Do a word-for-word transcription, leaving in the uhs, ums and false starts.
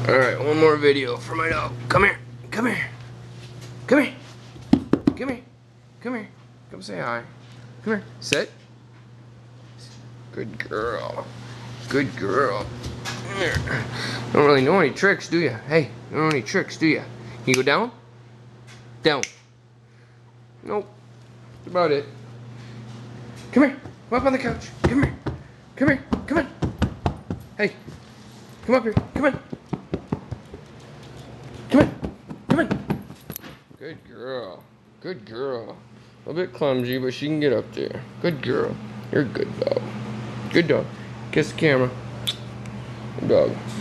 Alright, one more video for my dog. Come here. Come here. Come here. Come here. Come here. Come say hi. Come here. Sit. Good girl. Good girl. Come here. Don't really know any tricks, do you? Hey, don't know any tricks, do you? Can you go down? Down. Nope. That's about it. Come here. Come up on the couch. Come here. Come here. Come on. Hey. Come up here. Come on. Come on. Come on. Good girl. Good girl. A bit clumsy, but she can get up there. Good girl. You're a good dog. Good dog. Kiss the camera. Good dog.